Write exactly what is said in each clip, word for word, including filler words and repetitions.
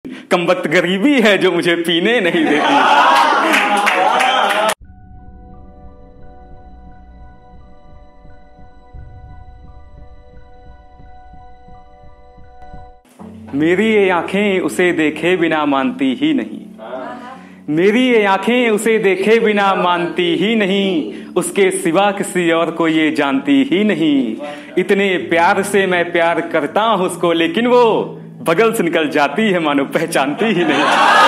कमबख्त गरीबी है जो मुझे पीने नहीं देती। मेरी ये आंखें उसे देखे बिना मानती ही नहीं, मेरी ये आंखें उसे देखे बिना मानती ही नहीं, उसके सिवा किसी और को ये जानती ही नहीं। इतने प्यार से मैं प्यार करता हूं उसको, लेकिन वो बगल से निकल जाती है मानो पहचानती ही नहीं।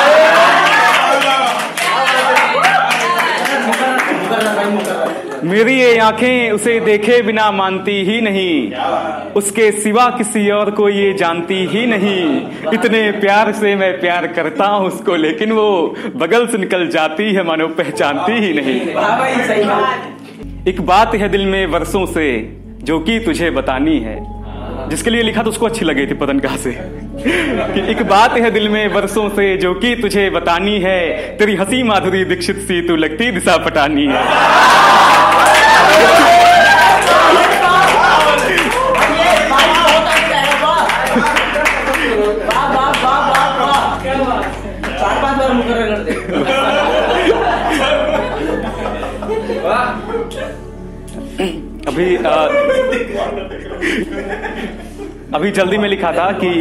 मेरी ये आंखें उसे देखे बिना मानती ही नहीं, उसके सिवा किसी और को ये जानती ही नहीं। इतने प्यार से मैं प्यार करता हूं उसको, लेकिन वो बगल से निकल जाती है मानो पहचानती ही नहीं। एक बात है दिल में वर्षों से जो कि तुझे बतानी है, जिसके लिए लिखा तो उसको अच्छी लगी थी पतन कहां से। कि एक बात है दिल में बरसों से जो कि तुझे बतानी है, तेरी हंसी माधुरी दीक्षित सी तू लगती दिशा पटानी है। अभी आ, अभी जल्दी में लिखा था कि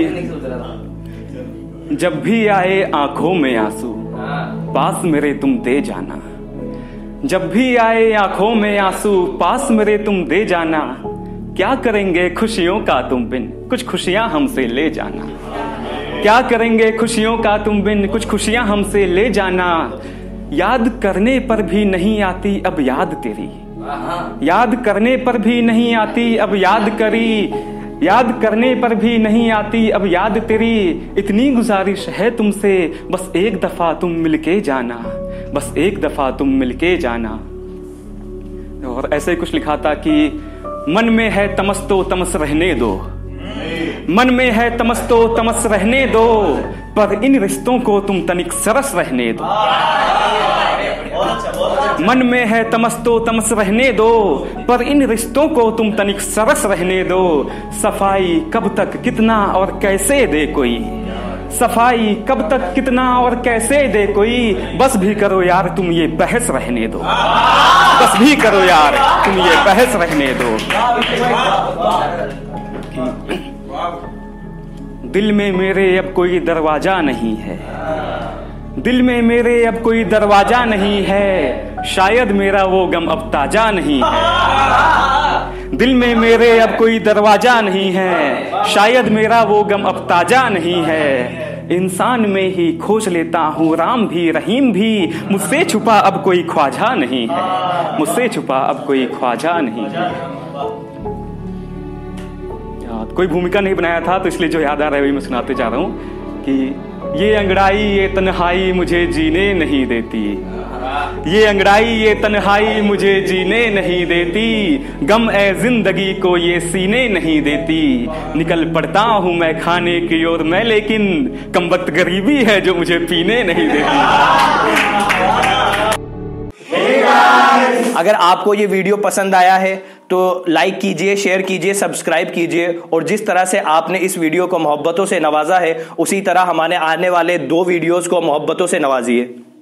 जब भी आए आंखों में आंसू पास मेरे तुम दे जाना, जब भी आए आंखों में आंसू पास मेरे तुम दे जाना। क्या करेंगे खुशियों का तुम बिन कुछ खुशियां हमसे ले जाना, क्या करेंगे खुशियों का तुम बिन कुछ खुशियां हमसे ले जाना। याद करने पर भी नहीं आती अब याद तेरी, याद करने पर भी नहीं आती अब याद करी, याद करने पर भी नहीं आती अब याद तेरी। इतनी गुजारिश है तुमसे बस एक दफा तुम मिलके जाना, बस एक दफा तुम मिलके जाना। और ऐसे कुछ लिखा था कि मन में है तमस तो तमस रहने दो, मन में है तमस तो तमस रहने दो, पर इन रिश्तों को तुम तनिक सरस रहने दो। मन में है तमस तो तमस रहने दो, पर इन रिश्तों को तुम तनिक सरस रहने दो। सफाई कब तक कितना और कैसे दे कोई, सफाई कब तक कितना और कैसे दे कोई। बस भी करो यार तुम ये बहस रहने दो, बस भी करो यार तुम ये बहस रहने दो। दिल में मेरे अब कोई दरवाजा नहीं है, दिल में मेरे अब कोई दरवाजा नहीं है, शायद मेरा वो गम अब ताजा नहीं है। दिल में मेरे अब कोई दरवाजा नहीं है, शायद मेरा वो गम अब ताजा नहीं है। इंसान में ही खोज लेता हूँ राम भी रहीम भी, मुझसे छुपा अब कोई ख्वाजा नहीं है, मुझसे छुपा अब कोई ख्वाजा नहीं है। कोई भूमिका नहीं बनाया था तो इसलिए जो याद आ रहा है वही मैं सुनाते जा रहा हूँ कि ये अंगड़ाई ये तन्हाई मुझे जीने नहीं देती, ये अंगड़ाई ये तन्हाई मुझे जीने नहीं देती, गम ए जिंदगी को ये सीने नहीं देती। निकल पड़ता हूँ मैं खाने की ओर मैं, लेकिन कमबख्त गरीबी है जो मुझे पीने नहीं देती। अगर आपको ये वीडियो पसंद आया है तो लाइक कीजिए, शेयर कीजिए, सब्सक्राइब कीजिए, और जिस तरह से आपने इस वीडियो को मोहब्बतों से नवाजा है उसी तरह हमारे आने वाले दो वीडियोस को मोहब्बतों से नवाजिए।